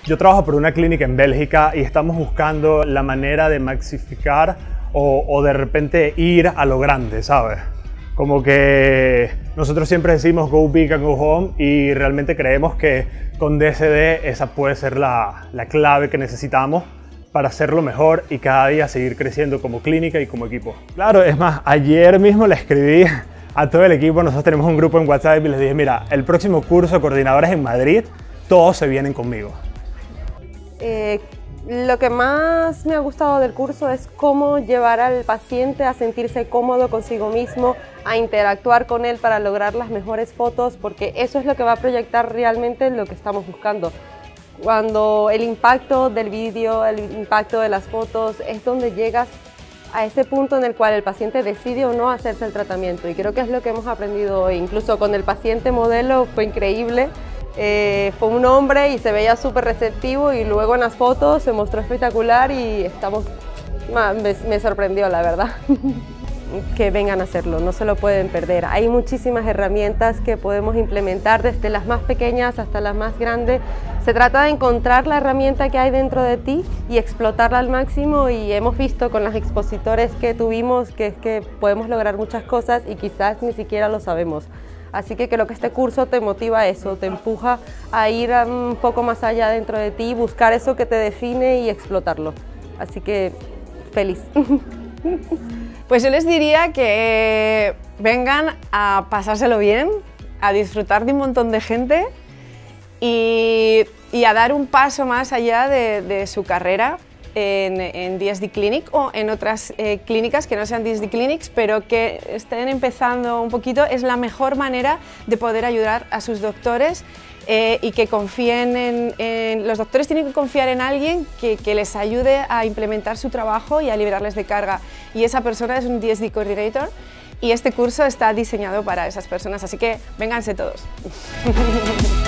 Yo trabajo por una clínica en Bélgica y estamos buscando la manera de maxificar o de repente ir a lo grande, ¿sabes? Como que nosotros siempre decimos go big and go home y realmente creemos que con DSD esa puede ser la clave que necesitamos para hacerlo mejor y cada día seguir creciendo como clínica y como equipo. Claro, es más, ayer mismo le escribí a todo el equipo, nosotros tenemos un grupo en WhatsApp y les dije, mira, el próximo curso de coordinadores en Madrid, todos se vienen conmigo. Lo que más me ha gustado del curso es cómo llevar al paciente a sentirse cómodo consigo mismo, a interactuar con él para lograr las mejores fotos, porque eso es lo que va a proyectar realmente lo que estamos buscando. Cuando el impacto del vídeo, el impacto de las fotos, es donde llegas a ese punto en el cual el paciente decide o no hacerse el tratamiento, y creo que es lo que hemos aprendido hoy. Incluso con el paciente modelo fue increíble. Fue un hombre y se veía súper receptivo, y luego en las fotos se mostró espectacular y me sorprendió, la verdad. Que vengan a hacerlo, no se lo pueden perder. Hay muchísimas herramientas que podemos implementar, desde las más pequeñas hasta las más grandes. Se trata de encontrar la herramienta que hay dentro de ti y explotarla al máximo, y hemos visto con los expositores que tuvimos que podemos lograr muchas cosas y quizás ni siquiera lo sabemos. Así que creo que este curso te motiva a eso, te empuja a ir un poco más allá dentro de ti, buscar eso que te define y explotarlo. Así que feliz. Pues yo les diría que vengan a pasárselo bien, a disfrutar de un montón de gente y a dar un paso más allá de su carrera en DSD Clinic o en otras clínicas que no sean DSD Clinics, pero que estén empezando un poquito. Es la mejor manera de poder ayudar a sus doctores y que confíen los doctores tienen que confiar en alguien que les ayude a implementar su trabajo y a liberarles de carga, y esa persona es un DSD Coordinator, y este curso está diseñado para esas personas, así que vénganse todos.